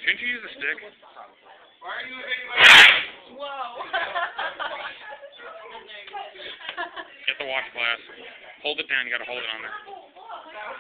Shouldn't you use a stick? Whoa. Get the wash glass. Hold it down. You gotta hold it on there.